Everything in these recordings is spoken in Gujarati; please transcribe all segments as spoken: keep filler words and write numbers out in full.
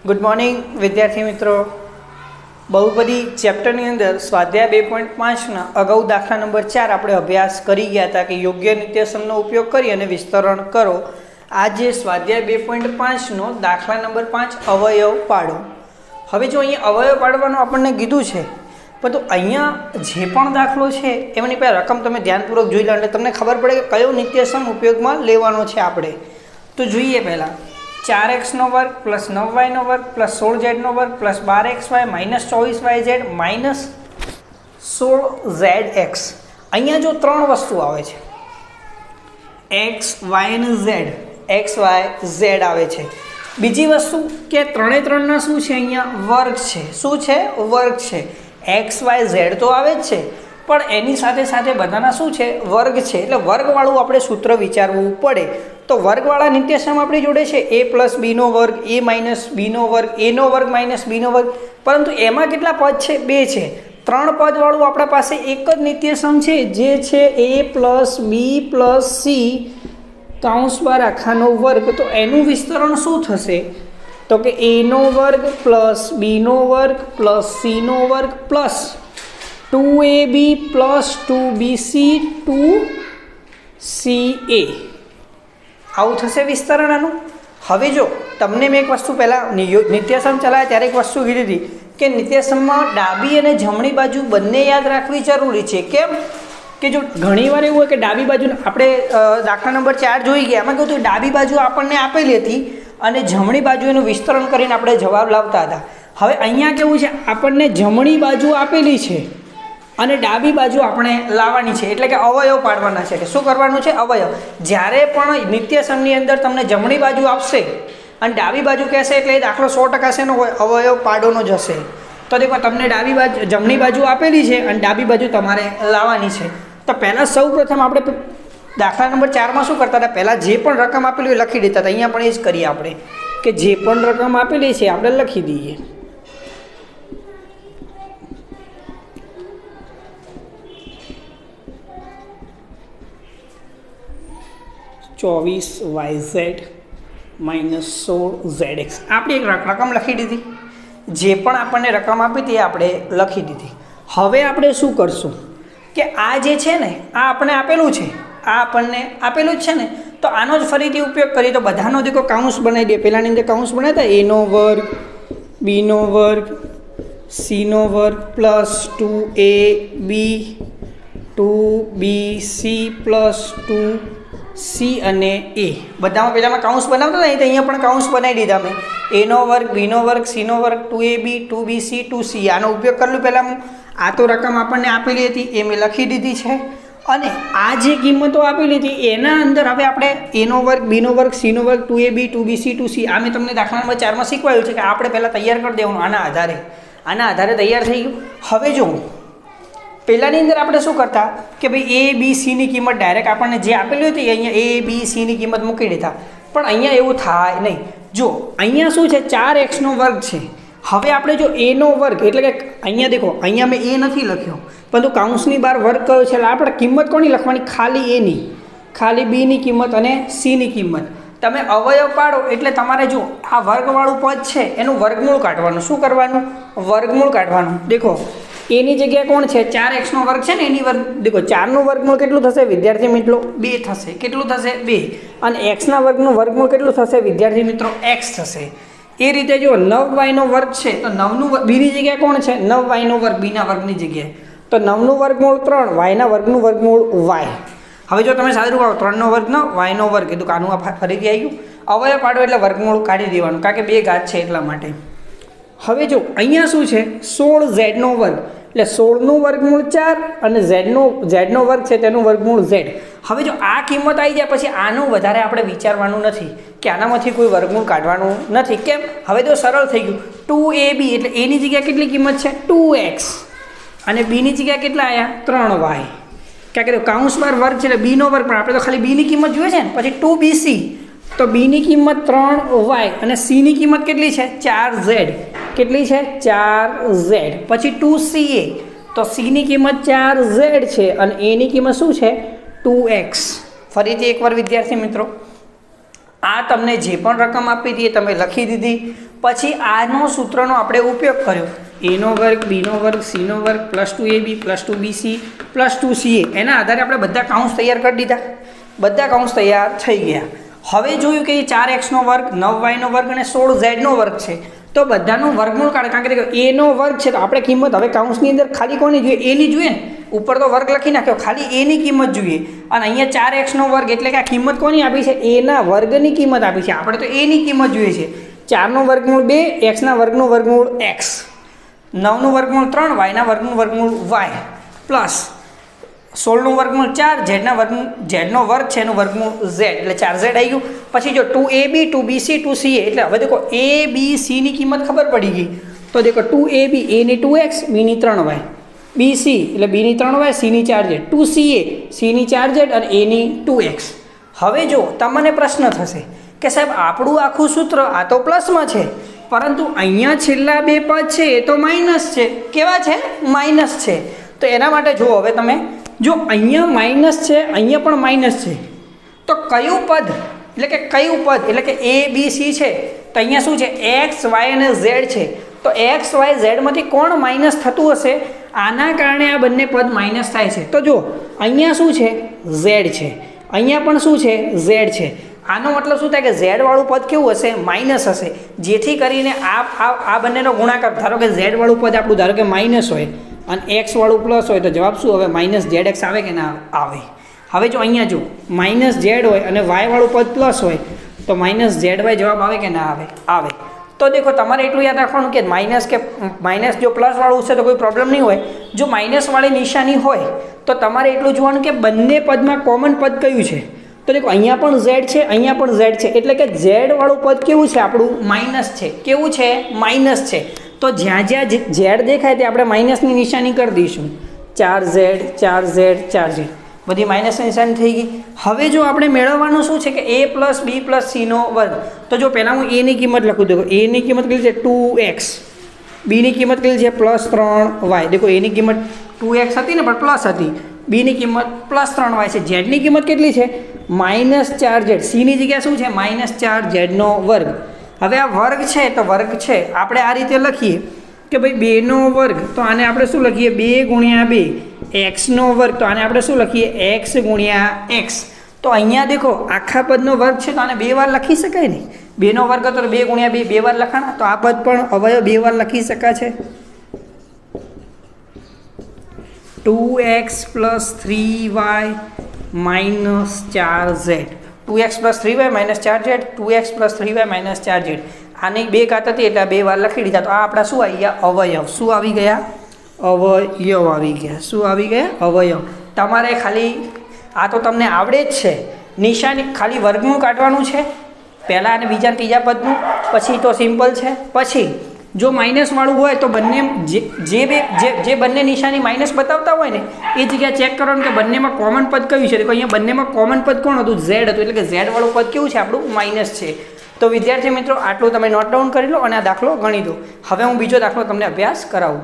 गुड मॉर्निंग विद्यार्थी मित्रों। बहुपदी चैप्टरनी अंदर स्वाध्याय बे पॉइंट पांचना अगाऊ दाखला नंबर चार आपणे अभ्यास करी गया था कि योग्य नित्यसमनो उपयोग करी अने विस्तरण करो। आज स्वाध्याय बे पॉइंट पांचनो दाखला नंबर पांच अवयव पाडो। हवे जो अहीं अवयव पाडवानुं आपणे कीधुं छे, परंतु अहींया जे पण दाखलो छे एमनी पहेला रकम तमे ध्यानपूर्वक जोई लो એટલે તમને ખબર પડે કે કયો નિત્યસમ ઉપયોગમાં લેવાનો છે આપણે। તો જોઈએ પહેલા चार एक्स नो वर्ग प्लस नौ वाय नो वर्ग प्लस सोल जेड नो वर्ग प्लस बार एक्स वाय माइनस चौबीस वाय जेड माइनस सोल जेड एक्स। अहींया जो त्रण वस्तु आवे छे एक्स वाय ने जेड, एक्स वाय जेड आवे छे। बीजी वस्तु के त्रणेय त्रणना शुं छे, अहींया वर्ग छे। शुं छे? वर्ग छे। एक्स वाय जेड तो आवे ज छे, पण एनी साथे साथे बधाना शुं छे? वर्ग छे। એટલે વર્ગવાળું આપણે સૂત્ર વિચારવું પડે। तो वर्गवाળા નિત્યસમ આપણી જોડે છે a પ્લસ બી નો વર્ગ, a માઇનસ બી નો વર્ગ, a નો વર્ગ માઇનસ બી નો વર્ગ, પરંતુ એમાં કેટલા પદ છે? બે છે। ત્રણ પદવાળું આપણા પાસે એક જ નિત્યસમ છે જે છે a plus b plus c કાઉન્સ બાર આખાનો વર્ગ। તો એનું વિસ્તરણ શું થશે? તો કે a નો વર્ગ પ્લસ બી નો વર્ગ પ્લસ સી નો વર્ગ plus two a b plus two b c two c a आउं थशे विस्तरण आनुं। हवे जो तमने मैं एक वस्तु पहला नित्यसम चलाया त्यारे एक वस्तु कीधी हती के नित्यसममां डाबी अने जमणी बाजू बंने याद राखवी जरूरी छे। केम के जो घणीवार एवुं होय के डाबी बाजू आपणे दाखला नंबर चार जोई गया, एमां केवुं डाबी बाजू आपणने आपेली हती अने जमणी बाजू एनुं विस्तरण करीने आपणे जवाब लावता हता। हवे अहींया केवुं छे, आपणने जमणी बाजू आपेली छे અને ડાબી બાજુ આપણે લાવવાની છે, એટલે કે અવયવ પાડવાના છે। શું કરવાનું છે? અવયવ। જ્યારે પણ નિત્યસમની અંદર તમને જમણી બાજુ આપશે અને ડાબી બાજુ કહેશે એટલે એ દાખલો સો ટકા શેનો હોય? અવયવ પાડોનો જ હશે। તો દેખો તમને ડાબી બાજુ જમણી બાજુ આપેલી છે અને ડાબી બાજુ તમારે લાવવાની છે। તો પહેલાં સૌ પ્રથમ આપણે દાખલા નંબર ચારમાં શું કરતા હતા? પહેલાં જે પણ રકમ આપેલી હોય લખી દેતા હતા। અહીંયા પણ એ જ કરીએ આપણે કે જે પણ રકમ આપેલી છે આપણે લખી દઈએ। चौबीस वाय जेड माइनस सोल जेड एक्स आपणे एक रकम लखी दीधी। जे पण आपणे रकम आपी ते आपणे लखी दीधी। हवे आपणे शुं करशुं के आ जे छे ने आ आपणे आपेलुं छे, आ आपणने आपेलुं ज छे ने, तो आनो ज फरीथी उपयोग करीए। तो बधानो देखो काउंस बनावी दीए। पेलानी अंदर काउंस बनाव्या ए नो वर्ग, बी नो वर्ग, सी नो वर्ग plus two a b two b c plus two c अने ए बधामां पेलामां काउंस बनावता था, तो अहींया पण काउंस बनावी दीधा मैं। ए नो वर्ग, बी नो वर्ग, सी नो वर्ग, two a b, two b c, two c आनो उपयोग कर लूँ। पहला आ तो रकम आपणे आपेली हती ए मैं लखी दीधी छे अने आ जे किंमतो आपेली हती एना अंदर हवे आपणे ए नो वर्ग, बी नो वर्ग, सी नो वर्ग, two a b, two b c, two c आ मैं तमने दाखला नंबर चार में शीखवाड्युं छे के आपणे पहेला तैयार कर देवानुं। आना आधारे आना आधारे तैयार थई गयुं। हवे जो પહેલાની અંદર આપણે શું કરતા કે ભાઈ એ બી સીની કિંમત ડાયરેક્ટ આપણને જે આપેલી હતી અહીંયા એ બી સીની કિંમત મૂકી દેતા, પણ અહીંયા એવું થાય નહીં। જો અહીંયા શું છે? ચાર એક્સનો વર્ગ છે। હવે આપણે જો એનો વર્ગ એટલે કે અહીંયા દેખો અહીંયા મેં એ નથી લખ્યો, પરંતુ કાઉન્સની બહાર વર્ગ કયો છે એટલે આપણે કિંમત કોની લખવાની? ખાલી એની, ખાલી બીની કિંમત અને સીની કિંમત। તમે અવયવ પાડો એટલે તમારે જો આ વર્ગવાળું પદ છે એનું વર્ગમૂળ કાઢવાનું। શું કરવાનું? વર્ગમૂળ કાઢવાનું। દેખો એની જગ્યાએ કોણ છે? ચાર એક્સનો વર્ગ છે ને, એની વર્ગ દેખો ચારનું વર્ગમૂળ કેટલું થશે વિદ્યાર્થી મિત્રો? બે થશે। કેટલું થશે? બે। અને એક્સના વર્ગનું વર્ગમૂળ કેટલું થશે વિદ્યાર્થી મિત્રો? એક્સ થશે। એ રીતે જો નવ વાયનો વર્ગ છે તો નવનું બીની જગ્યાએ કોણ છે? નવ વાયનો વર્ગ બીના વર્ગની જગ્યાએ, તો નવનું વર્ગમૂળ ત્રણ, વાયના વર્ગનું વર્ગમૂળ વાય। હવે જો તમે સાદું કહો ત્રણનો વર્ગ ન વાયનો વર્ગ કીધું કે આનું આ ફરીથી આવી ગયું। અવયવ પાડો એટલે વર્ગમૂળ કાઢી દેવાનું, કારણ કે બે ઘાત છે એટલા માટે। હવે જો અહીંયા શું છે? સોળ ઝેડનો વર્ગ એટલે સોળનું વર્ગમૂળ ચાર અને ઝેડનો ઝેડનો વર્ગ છે તેનું વર્ગમૂળ ઝેડ। હવે જો આ કિંમત આવી જાય પછી આનું વધારે આપણે વિચારવાનું નથી કે આનામાંથી કોઈ વર્ગમૂળ કાઢવાનું નથી। કેમ? હવે તો સરળ થઈ ગયું। ટુ એ બી એટલે એની જગ્યાએ કેટલી કિંમત છે? ટુ એક્સ અને બીની જગ્યાએ કેટલા આવ્યા? ત્રણ વાય। ક્યાં કે કાઉન્સ બાર વર્ગ છે એટલે બીનો વર્ગ, પણ આપણે તો ખાલી બીની કિંમત જોઈએ છે ને। પછી ટુ બી સી તો બીની કિંમત ત્રણ વાય અને સીની કિંમત કેટલી છે? ચાર ઝેડ। કેટલી છે? ચાર ઝેડ। પછી ટુ સી એ તો સીની કિંમત ચાર ઝેડ છે અને એની કિંમત શું છે? Two x. ફરીથી એકવાર વિદ્યાર્થી મિત્રો આ તમને જે પણ રકમ આપી હતી એ તમે લખી દીધી। પછી આનો સૂત્રનો આપણે ઉપયોગ કર્યો, એનો વર્ગ બીનો વર્ગ સીનો વર્ગ plus two a b plus two b c plus two c a, એના આધારે આપણે બધા કાઉન્સ તૈયાર કરી દીધા, બધા કાઉન્સ તૈયાર થઈ ગયા. હવે જોયું કે ચાર એક્સનો વર્ગ, નવ વાયનો વર્ગ અને સોળ ઝેડનો વર્ગ છે, તો બધાનું વર્ગમૂળ કાઢે, કારણ કે એનો વર્ગ છે તો આપણે કિંમત હવે કાઉન્સની અંદર ખાલી કોની જોઈએ, એની જોઈએ ને, ઉપર તો વર્ગ લખી નાખ્યો, ખાલી એની કિંમત જોઈએ. અને અહીંયા ચાર એક્સનો વર્ગ એટલે કે આ કિંમત કોની આપી છે, એના વર્ગની કિંમત આપી છે, આપણે તો એની કિંમત જોઈએ છે. ચારનું વર્ગમૂળ બે, એક્સના વર્ગનું વર્ગમૂળ એક્સ, નવનું વર્ગમૂળ ત્રણ, વાયના વર્ગનું વર્ગમૂળ વાય પ્લસ સોળનું વર્ગમૂળ ચાર, ઝેડના વર્ગમૂળ ઝેડનો વર્ગ છે એનું વર્ગમૂળ ઝેડ, એટલે ચાર ઝેડ આવી ગયું. પછી જો two a b two b c two c a, એટલે હવે દેખો એ બી સીની કિંમત ખબર પડી ગઈ, તો દેખો ટુ એ બી, એની ટુ એક્સ, બીની ત્રણ વાય, બી સી એટલે બીની ત્રણ વાય, સીની ચાર ઝેડ, ટુ સી એ સીની ચાર ઝેડ અને એની ટુ એક્સ. હવે જો તમને પ્રશ્ન થશે કે સાહેબ આપણું આખું સૂત્ર આ તો પ્લસમાં છે, પરંતુ અહીંયા છેલ્લા બે પદ છે એ તો માઇનસ છે. કેવા છે? માઇનસ છે. તો એના માટે જુઓ, હવે તમે જો અહીંયા માઇનસ છે, અહીંયા પણ માઇનસ છે, તો કયું પદ એટલે કે કયું પદ એટલે કે એ બી સી છે, તો અહીંયા શું છે, એક્સ વાય અને ઝેડ છે, તો એક્સ વાય ઝેડમાંથી કોણ માઇનસ થતું હશે, આના કારણે આ બંને પદ માઇનસ થાય છે. તો જો અહીંયા શું છે, ઝેડ છે, અહીંયા પણ શું છે, ઝેડ છે. આનો મતલબ શું થાય કે ઝેડ વાળું પદ કેવું હશે, માઇનસ હશે, જેથી કરીને આ આ બંનેનો ગુણાકાર, ધારો કે ઝેડ વાળું પદ આપણું ધારો કે માઇનસ હોય અને એક્સ વાળું પ્લસ હોય, તો જવાબ શું હવે માઇનસ ઝેડ એક્સ આવે કે ના આવે. હવે જો અહીંયા જો માઇનસ ઝેડ હોય અને વાય વાળું પદ પ્લસ હોય, તો માઇનસ ઝેડ વાય જવાબ આવે કે ના આવે, આવે. તો દેખો તમારે એટલું યાદ રાખવાનું કે માઇનસ કે માઇનસ જો પ્લસ વાળું છે તો કોઈ પ્રોબ્લેમ નહીં હોય, જો માઇનસ વાળી નિશાની હોય તો તમારે એટલું જોવાનું કે બંને પદમાં કોમન પદ કયું છે. તો દેખો અહીંયા પણ ઝેડ છે, અહીંયા પણ ઝેડ છે, એટલે કે ઝેડ વાળું પદ કેવું છે આપણું, માઇનસ છે. કેવું છે? માઇનસ છે. તો જ્યાં જ્યાં ઝેડ દેખાય તે આપણે માઇનસની નિશાની કરી દઈશું. ચાર ઝેડ ચાર ઝેડ ચાર ઝેડ બધી માઇનસની નિશાની થઈ ગઈ. હવે જો આપણે મેળવવાનું શું છે કે એ પ્લસ બી પ્લસ સીનો વર્ગ, તો જો પહેલાં હું એની કિંમત લખું, દેખો એની કિંમત કેટલી છે, ટુ એક્સ, બીની કિંમત કેટલી છે, પ્લસ ત્રણ વાય. દેખો એની કિંમત ટુ એક્સ હતી ને પણ પ્લસ હતી, બીની કિંમત પ્લસ ત્રણ વાય છે, ઝેડની કિંમત કેટલી છે, માઇનસ ચાર ઝેડ, સીની જગ્યા શું છે, માઇનસ ચાર ઝેડનો વર્ગ. હવે આ વર્ગ છે તો વર્ગ છે, આપણે આ રીતે લખીએ કે ભાઈ બેનો વર્ગ, તો આને આપણે શું લખીએ, બે ગુણ્યા બે, એક્સનો વર્ગ, તો આને આપણે શું લખીએ, એક્સ ગુણ્યા એક્સ. તો અહીંયા દેખો આખા પદનો વર્ગ છે તો આને બે વાર લખી શકાય ને, બેનો વર્ગ હતો બે ગુણ્યા બે, બે વાર લખાણા, તો આ પદ પણ અવયવ બે વાર લખી શકાય છે. Two x plus three y minus ચાર z, two x plus three y minus ચાર z, two x plus three y minus ચાર ઝેડ. આની બે ઘાત હતી એટલે બે વાર લખી દીધા. તો આ આપણા શું આવી ગયા, અવયવ. શું આવી ગયા, અવયવ આવી ગયા. શું આવી ગયા, અવયવ. તમારે ખાલી આ તો તમને આવડે જ છે, નિશાની ખાલી વર્ગનું કાઢવાનું છે પહેલાં અને બીજા ત્રીજા પદનું, પછી તો સિમ્પલ છે. પછી જો માઇનસ વાળું હોય તો બંને જે જે બે જે જે બંને નિશાની માઇનસ બતાવતા હોય ને એ જગ્યા ચેક કરવાનું કે બંનેમાં કોમન પદ કયું છે. તો અહીંયા બંનેમાં કોમન પદ કોણ હતું, ઝેડ હતું, એટલે કે ઝેડ વાળું પદ કેવું છે આપણું, માઇનસ છે. તો વિદ્યાર્થી મિત્રો આટલું તમે નોટ ડાઉન કરી લો અને આ દાખલો ગણી દો. હવે હું બીજો દાખલો તમને અભ્યાસ કરાવું.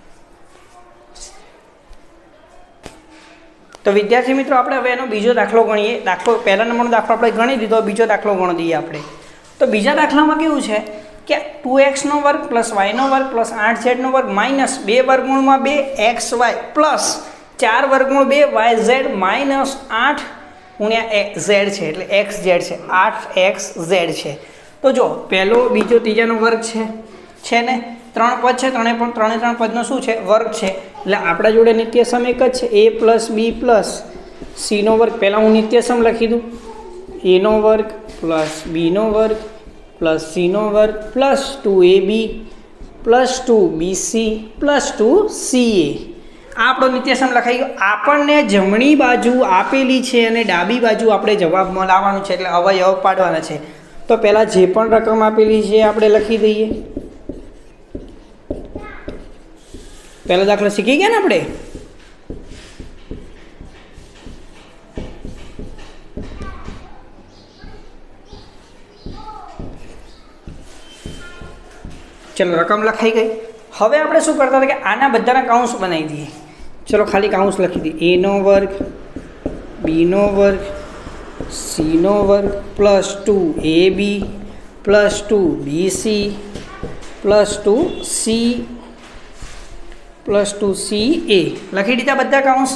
તો વિદ્યાર્થી મિત્રો આપણે હવે એનો બીજો દાખલો ગણીએ. દાખલો પહેલા નંબરનો દાખલો આપણે ગણી દીધો, બીજો દાખલો ગણી દઈએ આપણે. તો બીજા દાખલામાં કેવું છે કે ટુ એક્સનો વર્ગ પ્લસ વાયનો વર્ગ પ્લસ આઠ ઝેડનો વર્ગ માઇનસ બે વર્ગમૂળમાં બે એક્સ વાય પ્લસ ચાર વર્ગમૂળ બે વાય ઝેડ માઇનસ આઠ ગુણ્યા ઝેડ છે, એટલે એક્સ ઝેડ છે, આઠ એક્સ ઝેડ છે. તો જો પહેલો બીજો ત્રીજાનો વર્ગ છે છે ને, ત્રણ પદ છે, ત્રણે પણ ત્રણે ત્રણ પદનો શું છે, વર્ગ છે. એટલે આપણા જોડે નિત્યસમ એક જ છે, એ પ્લસ બી પ્લસ સીનો વર્ગ. પહેલાં હું નિત્યસમ લખી દઉં, એનો વર્ગ પ્લસ બીનો વર્ગ પ્લસ સીનો વર્ગ plus two a b plus two b c plus two c a. આ આપણો નિત્યસમ લખાઈ ગયો. આપણને જમણી બાજુ આપેલી છે અને ડાબી બાજુ આપણે જવાબમાં લાવવાનું છે, એટલે અવયવ પાડવાના છે. તો પહેલાં જે પણ રકમ આપેલી છે આપણે લખી દઈએ. પહેલો દાખલો શીખી ગયા ને આપણે. ચલો રકમ લખાઈ ગઈ. હવે આપણે શું કરતા હતા કે આના બધાના કાઉન્સ બનાવી દઈએ. ચલો ખાલી કાઉન્સ લખી દઈએ. એનો વર્ગ, બીનો વર્ગ, સીનો વર્ગ plus two a b plus two b c plus two c plus two c a લખી દીધા બધા કાઉન્સ।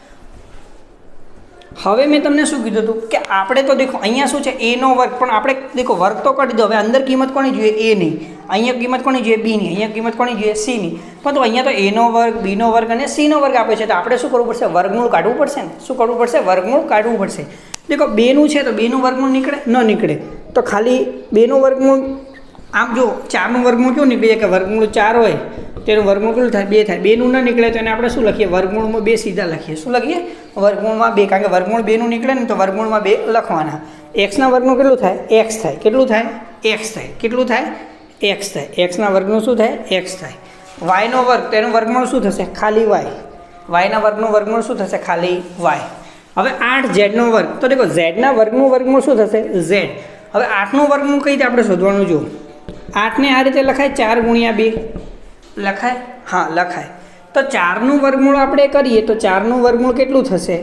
હવે મેં તમને શું કીધું હતું કે આપણે તો દેખો અહીંયા શું છે એનો વર્ગ, પણ આપણે દેખો વર્ગ તો કરી દીધો। હવે અંદર કિંમત કોની જોઈએ? એની। અહીંયા કિંમત કોની જોઈએ? બીની। અહીંયા કિંમત કોની જોઈએ? સીની। પણ તો અહીંયા તો એનો વર્ગ, બીનો વર્ગ અને સીનો વર્ગ આપે છે, તો આપણે શું કરવું પડશે? વર્ગમૂળ કાઢવું પડશે ને। શું કરવું પડશે? વર્ગમૂળ કાઢવું પડશે। દેખો બેનું છે તો બેનું વર્ગમૂળ નીકળે? ન નીકળે। તો ખાલી બેનું વર્ગમૂળ આમ જો ચારનું વર્ગમૂળ કેવું નીકળી જાય કે વર્ગમૂળ ચાર હોય તેનું વર્ગમૂળ કેટલું થાય? બે થાય। બેનું ન નીકળે તો એને આપણે શું લખીએ? વર્ગમૂળમાં બે સીધા લખીએ। શું લખીએ? વર્ગમૂળમાં બે, કારણ કે વર્ગમૂળ બેનું નીકળે ને તો વર્ગમૂળમાં બે લખવાના। એક્સના વર્ગનું કેટલું થાય? એક્સ થાય। કેટલું થાય? એક્સ થાય। કેટલું થાય? એક્સ થાય। એક્સના વર્ગનું શું થાય? એક્સ થાય। વાયનો વર્ગ તેનું વર્ગમૂળ શું થશે? ખાલી વાય। વાયના વર્ગનું વર્ગમૂળ શું થશે? ખાલી વાય। હવે આઠ ઝેડનો વર્ગ, તો દેખો ઝેડના વર્ગનું વર્ગમૂળ શું થશે? ઝેડ। હવે આઠનું વર્ગમૂળ કઈ રીતે આપણે શોધવાનું? જો આઠને આ રીતે લખાય, ચાર ગુણ્યા બે લખાય? હા લખાય। તો ચારનું વર્ગમૂળ આપણે કરીએ તો ચારનું વર્ગમૂળ કેટલું થશે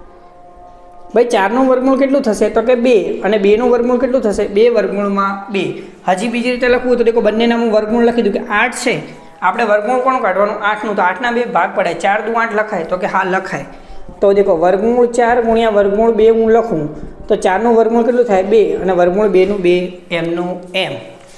ભાઈ? ચારનું વર્ગમૂળ કેટલું થશે? તો કે બે, અને બેનું વર્ગમૂળ કેટલું થશે? બે વર્ગમૂળમાં બે। હજી બીજી રીતે લખવું તો દેખો બંનેના હું વર્ગમૂળ લખી દઉં કે આઠ છે, આપણે વર્ગમૂળ કોણ કાઢવાનું? આઠનું। તો આઠના બે ભાગ પડાય, ચાર દુ આઠ લખાય? તો કે હા લખાય। તો દેખો વર્ગમૂળ ચાર ગુણ્યા વર્ગમૂળ બે હું લખું તો ચારનું વર્ગમૂળ કેટલું થાય? બે, અને વર્ગમૂળ બેનું બે એમનું એમ।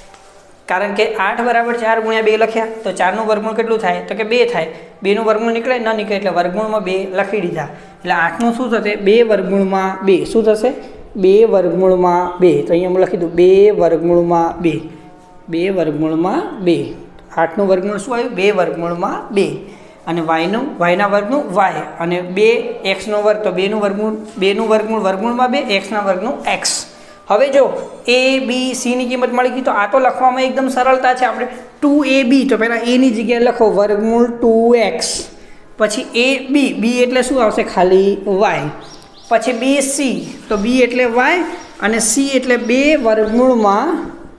કારણ કે આઠ બરાબર ચાર ગુણ્યા બે લખ્યા તો ચારનું વર્ગમૂળ કેટલું થાય? તો કે બે થાય। બેનું વર્ગમૂળ નીકળે? ન નીકળે, એટલે વર્ગમૂળમાં બે લખી દીધા। એટલે આઠનું શું થશે? બે વર્ગમૂળમાં બે। શું થશે? બે વર્ગમૂળમાં બે। તો અહીંયા હું લખી દઉં બે વર્ગમૂળમાં બે। બે વર્ગમૂળમાં બે। આઠનું વર્ગમૂળ શું આવ્યું? બે વર્ગમૂળમાં બે। અને વાયનું, વાયના વર્ગનું વાય, અને બે એક્સનો વર્ગ, તો બેનું વર્ગમૂળ, બેનું વર્ગમૂળ વર્ગમૂળમાં બે, એક્સના વર્ગનું એક્સ। હવે જો એ બી સીની કિંમત મળી ગઈ, તો આ તો લખવામાં એકદમ સરળતા છે। આપણે ટુ એ બી, તો પહેલાં એની જગ્યાએ લખો વર્ગમૂળ ટુ એક્સ, પછી એ બી, બી એટલે શું આવશે? ખાલી વાય, પછી બી સી, તો બી એટલે વાય, અને સી એટલે બે વર્ગમૂળમાં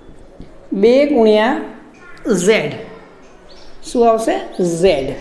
બે ગુણ્યા ઝેડ। શું આવશે? ઝેડ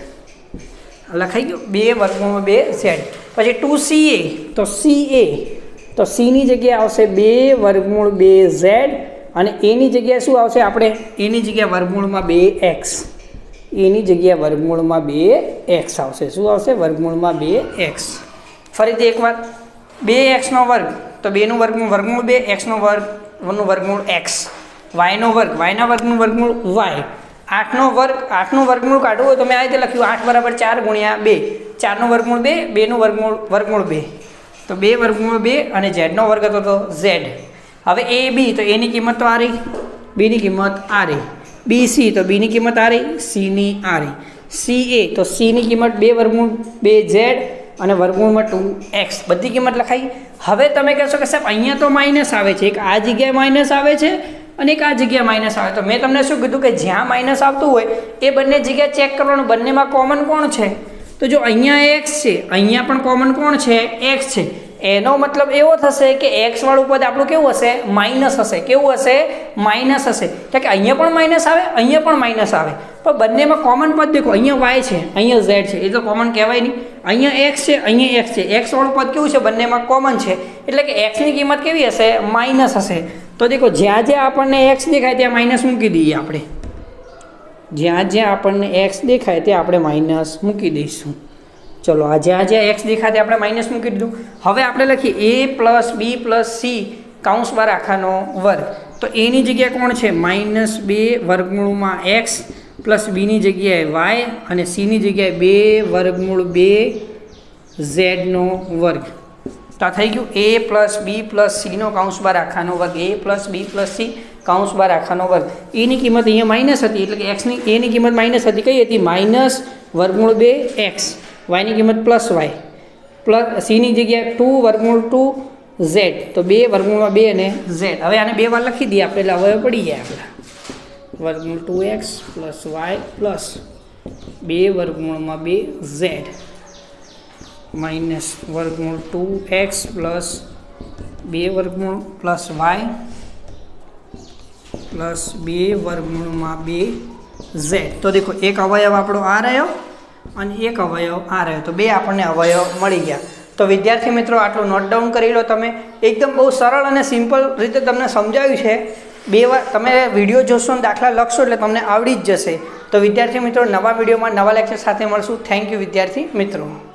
લખાઈ ગયું, બે વર્ગમૂળમાં બે ઝેડ। પછી ટુ સી એ, તો સી એ, તો સીની જગ્યાએ આવશે બે વર્ગમૂળ બે ઝેડ, અને એની જગ્યાએ શું આવશે? આપણે એની જગ્યાએ વર્ગમૂળમાં બે એક્સ, એની જગ્યાએ વર્ગમૂળમાં બે એક્સ આવશે। શું આવશે? વર્ગમૂળમાં બે એક્સ। ફરીથી એકવાર બે એક્સનો વર્ગ, તો બેનું વર્ગમૂળ વર્ગમૂળ બે, એક્સનો વર્ગ નું વર્ગમૂળ એક્સ, વાયનો વર્ગ, વાયના વર્ગનું વર્ગમૂળ વાય। આઠનો વર્ગ, આઠનું વર્ગમૂળ કાઢવું હોય તો મેં આ રીતે લખ્યું આઠ બરાબર ચાર ગુણ્યા બે, ચારનું વર્ગમૂળ બે, બેનું વર્ગમૂળ વર્ગમૂળ બે, તો બે વર્ગમૂળ બે, અને ઝેડનો વર્ગ હતો તો ઝેડ। હવે એ બી, તો એની કિંમત તો આ રહી, બીની કિંમત આ રહી। બી સી, તો બીની કિંમત આ રહી, સીની આ રહી। સી એ, તો સીની કિંમત બે વર્ગમૂળ બે ઝેડ, અને વર્ગમૂળમાં ટુ એક્સ, બધી કિંમત લખાઈ। હવે તમે કહેશો કે સાહેબ અહીંયા તો માઇનસ આવે છે, એક આ જગ્યાએ માઇનસ આવે છે અને એક આ જગ્યાએ માઇનસ આવે। તો મેં તમને શું કીધું કે જ્યાં માઇનસ આવતું હોય એ બંને જગ્યાએ ચેક કરવાનું, બંનેમાં કોમન કોણ છે? તો જો અહીંયા એક્સ છે, અહીંયા પણ કોમન કોણ છે? એક્સ છે। એનો મતલબ એવો થશે કે એક્સ વાળું પદ આપણું કેવું હશે? માઇનસ હશે। કેવું હશે? માઇનસ હશે। તો કે અહીંયા પણ માઇનસ આવે, અહીંયા પણ માઇનસ આવે, પણ બંનેમાં કોમન પદ દેખો, અહીંયા વાય છે, અહીંયા ઝેડ છે, એ તો કોમન કહેવાય નહીં। અહીંયા એક્સ છે, અહીંયા એક્સ છે, એક્સ વાળું પદ કેવું છે? બંનેમાં કોમન છે, એટલે કે એક્સની કિંમત કેવી હશે? માઇનસ હશે। તો દેખો જ્યાં જ્યાં આપણને એક્સ દેખાય ત્યાં માઇનસ મૂકી દઈએ આપણે, જ્યાં જ્યાં આપણને એક્સ દેખાય ત્યાં આપણે માઇનસ મૂકી દઈશું। ચલો આ જ્યાં જ્યાં એક્સ દેખાય ત્યાં આપણે માઇનસ મૂકી દીધું। હવે આપણે લખીએ a plus b plus c કાઉન્સ બાર આખાનો વર્ગ, તો એની જગ્યાએ કોણ છે? માઇનસ બે વર્ગમૂળમાં એક્સ, પ્લસ બીની જગ્યાએ વાય, અને સીની જગ્યાએ બે વર્ગમૂળ બે ઝેડનો વર્ગ। તો આ થઈ ગયું એ પ્લસ બી પ્લસ સીનો કાઉન્સ બાર આખાનો વર્ગ, a plus b plus c કાઉન્સ બાર આખાનો વર્ગ। એની કિંમત અહીંયા માઇનસ હતી, એટલે કે એક્સની એની કિંમત માઇનસ હતી, કઈ હતી? માઇનસ વર્ગમૂળ બે એક્સ, વાયની કિંમત પ્લસ વાય, પ્લસ સીની જગ્યાએ ટુ વર્ગમૂળ ટુ ઝેડ, તો બે વર્ગમૂળમાં બે અને ઝેડ। હવે આને બે વાર લખી દઈએ આપણે, એટલે હવે પડી જાય આપણા વર્ગમૂળ two x plus y plus બે વર્ગમૂળમાં બે ઝેડ, માઇનસ વર્ગમૂળ ટુ એક્સ પ્લસ બે વર્ગમૂળ પ્લસ વાય પ્લસ બે વર્ગમૂળમાં બે ઝેડ। તો દેખો એક અવયવ આપણો આ રહ્યો અને એક અવયવ આ રહ્યો, તો બે આપણને અવયવ મળી ગયા। તો વિદ્યાર્થી મિત્રો આટલું નોટ ડાઉન કરી લો તમે, એકદમ બહુ સરળ અને સિમ્પલ રીતે તમને સમજાવ્યું છે બે વાર તમે વિડીયો જોશો અને દાખલા લખશો એટલે તમને આવડી જ જશે. તો વિદ્યાર્થી મિત્રો, નવા વિડીયોમાં નવા લેક્ચર સાથે મળશું. થેન્ક યુ વિદ્યાર્થી મિત્રો.